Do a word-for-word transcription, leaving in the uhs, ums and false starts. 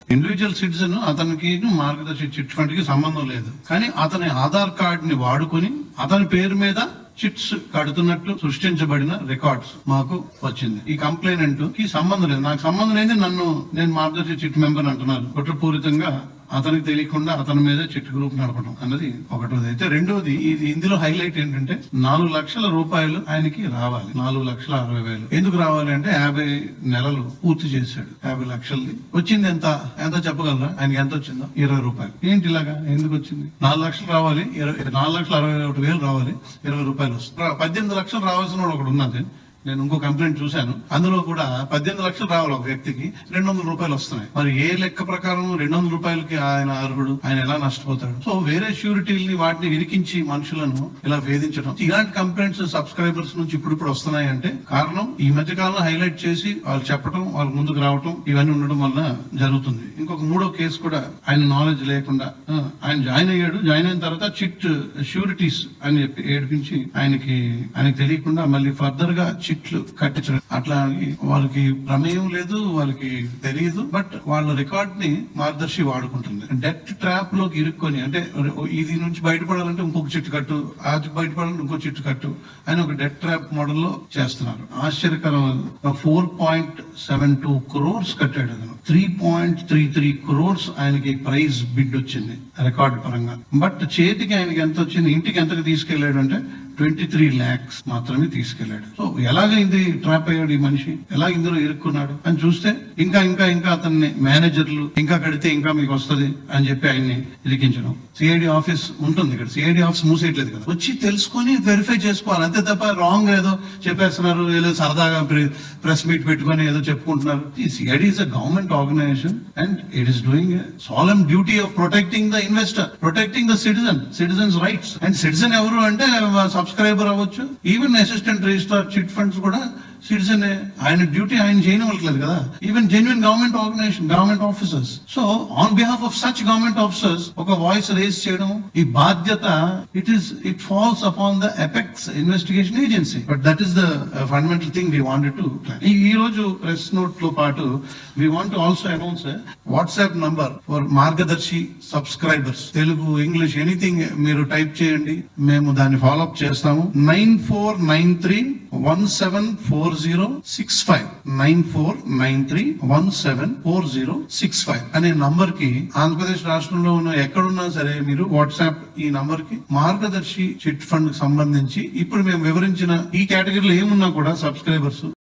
Individual citizen అతనికి మార్గదర్శి chit fund కి సంబంధం లేదు, కానీ అతని ఆధార్ కార్డ్ ని వాడుకొని అతని పేరు మీద చిట్స్ కడుతున్నట్టు సృష్టించబడిన రికార్డ్స్ మాకు వచ్చింది. ఈ కంప్లైనెంట్ కి సంబంధం లేదు, నాకు సంబంధం లేదు, నన్ను నేను మార్గదర్శి చిట్ మెంబర్ అంటున్నారు. కుట్రపూరితంగా అతనికి తెలియకుండా అతని మీద చిట్ గ్రూప్ నడపడం అన్నది ఒకటోది. అయితే రెండోది, ఇది ఇందులో హైలైట్ ఏంటంటే నాలుగు లక్షల రూపాయలు ఆయనకి రావాలి. నాలుగు లక్షల అరవై వేలు ఎందుకు రావాలి అంటే యాభై నెలలు పూర్తి చేశాడు. యాభై లక్షలది వచ్చింది ఎంత ఎంత చెప్పగలరా? ఆయనకి ఎంత వచ్చిందో? ఇరవై రూపాయలు. ఏంటి ఇలాగా ఎందుకు వచ్చింది? నాలుగు లక్షలు రావాలి, ఇరవై నాలుగు లక్షల అరవై ఒకటి వేలు రావాలి, ఇరవై రూపాయలు వస్తుంది. పద్దెనిమిది లక్షలు రావాల్సిన వాడు ఒకటి ఉన్నది. నేను ఇంకో కంప్లైంట్ చూశాను, అందులో కూడా పద్దెనిమిది లక్షలు రావాలి ఒక వ్యక్తికి, రెండు వందల రూపాయలు వస్తున్నాయి. మరి ఏ లెక్క ప్రకారం రెండు వందల రూపాయలకి ఆయన అర్హుడు? ఆయన ఎలా నష్టపోతాడు? సో వేరే ష్యూరిటీల్ని వాటిని విరికించి మనుషులను ఇలా వేధించడం, ఇలాంటి కంప్లైంట్స్ సబ్స్క్రైబర్స్ నుంచి ఇప్పుడు ఇప్పుడు వస్తున్నాయి అంటే కారణం ఈ మధ్య కాలంలో హైలైట్ చేసి వాళ్ళు చెప్పడం, వాళ్ళు ముందుకు రావటం, ఇవన్నీ ఉండడం వల్ల జరుగుతుంది. ఇంకొక మూడో కేసు కూడా ఆయన నాలెడ్జ్ లేకుండా ఆయన జాయిన్ అయ్యాడు. జాయిన్ అయిన తర్వాత చిట్ ష్యూరిటీస్ అని చెప్పి ఏడిపించి ఆయనకి ఆయనకి తెలియకుండా మళ్ళీ ఫర్దర్ గా చిట్లు కట్టించడం. అట్లా వాళ్ళకి ప్రమేయం లేదు, వాళ్ళకి తెలియదు, బట్ వాళ్ళ రికార్డ్ ని మార్గదర్శి వాడుకుంటుంది. డెట్ ట్రాప్ లోకి ఇరుక్కొని, అంటే ఇది నుంచి బయటపడాలంటే ఇంకొక చిట్టు కట్టు, అది బయటపడాలంటే ఇంకో చిట్టు కట్టు అని ఒక డెట్ ట్రాప్ మోడల్ లో చేస్తున్నారు. ఆశ్చర్యకరం, four point seven two crores కట్టాడు అతను. Three point three three crores ఆయనకి ప్రైజ్ బిడ్ వచ్చింది రికార్డ్ పరంగా. బట్ చేతికి ఆయనకి ఎంత వచ్చింది, ఇంటికి ఎంతకు తీసుకెళ్లాడు అంటే ట్వంటీ త్రీ ల్యాక్స్ మాత్రమే తీసుకెళ్లాడు. సో ఎలాగైంది ట్రాప్ అయ్యాడు ఈ మనిషి, ఎలా ఇందులో ఇరుక్కున్నాడు అని చూస్తే ఇంకా ఇంకా ఇంకా అతన్ని మేనేజర్లు ఇంకా కడితే ఇంకా మీకు వస్తుంది అని చెప్పి ఆయన్ని ఇరికించడం. సిఐడి ఆఫీస్ ఉంటుంది ఇక్కడ, సిఐడి ఆఫీస్ మూసేయట్లేదు కదా, వచ్చి తెలుసుకొని వెరిఫై చేసుకోవాలి, అంతే తప్ప రాంగ్ ఏదో చెప్పేస్తున్నారు, ఏదో సరదాగా ప్రెస్ మీట్ పెట్టుకొని ఏదో చెప్పుకుంటున్నారు. ఈ CID is a government organisation and it is doing a solemn duty of protecting the investor, protecting the citizen, citizens rights. And citizen ఎవరు అంటే సబ్స్క్రైబర్ అవ్వచ్చు, even assistant registrar chit funds కూడా citizen. ఆయన duty ఆయన చేయనివ్వట్లేదు కదా, even genuine government organisation, government officers. So on behalf of such government officers ఒక voice raise చేయడం, ఈ బాధ్యత it is it falls upon the apex investigation agency. But that is the fundamental thing we wanted to. ఈ రోజు press note లో పాటు we want to also announce WhatsApp number for Margadarsi subscribers. Telugu, English, anything మీరు type చేయండి, మేము దాన్ని follow up చేస్తాము. Nine four nine three one seven four zero six five nine four nine three one seven four zero six five అనే number కి ఆంధ్రప్రదేశ్ రాష్ట్రంలో ఉన్న ఎక్కడున్నా సరే మీరు వాట్సాప్ ఈ నంబర్ కి మార్గదర్శి చిట్ ఫండ్ కి సంబంధించి ఇప్పుడు మేము వివరించిన ఈ కేటగిరీలో ఏమున్నా కూడా సబ్స్క్రైబర్స్